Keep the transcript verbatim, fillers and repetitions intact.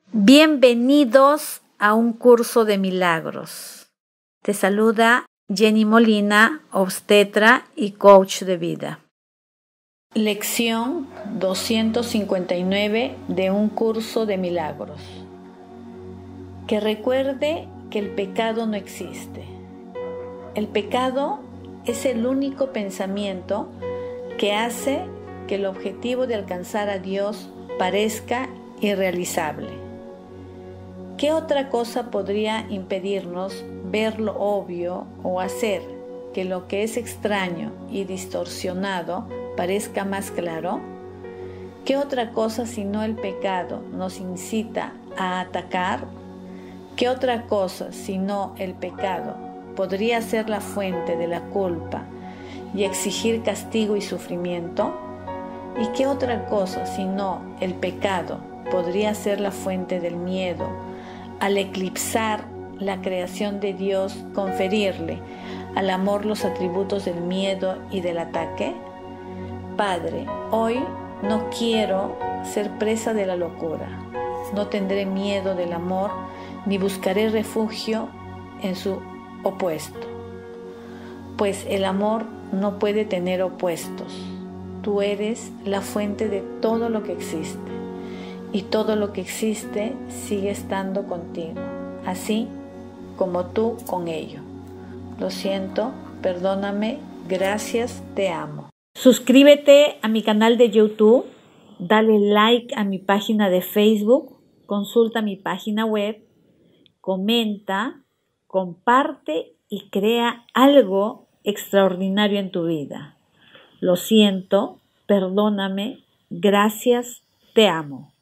Bienvenidos a un curso de milagros. Te saluda Jenny Molina, obstetra y coach de vida. Lección doscientos cincuenta y nueve de un curso de milagros. Que recuerde que el pecado no existe. El pecado es el único pensamiento que hace que el objetivo de alcanzar a Dios parezca irrealizable. ¿Qué otra cosa podría impedirnos ver lo obvio o hacer que lo que es extraño y distorsionado parezca más claro? ¿Qué otra cosa sino el pecado nos incita a atacar? ¿Qué otra cosa sino el pecado podría ser la fuente de la culpa y exigir castigo y sufrimiento? ¿Y qué otra cosa sino el pecado podría ser la fuente del miedo al eclipsar la creación de Dios, conferirle al amor los atributos del miedo y del ataque? Padre, hoy no quiero ser presa de la locura. No tendré miedo del amor ni buscaré refugio en su opuesto, pues el amor no puede tener opuestos. Tú eres la fuente de todo lo que existe y todo lo que existe sigue estando contigo, así como tú con ello. Lo siento, perdóname, gracias, te amo. Suscríbete a mi canal de YouTube, dale like a mi página de Facebook, consulta mi página web, comenta, comparte y crea algo extraordinario en tu vida. Lo siento, perdóname, gracias, te amo.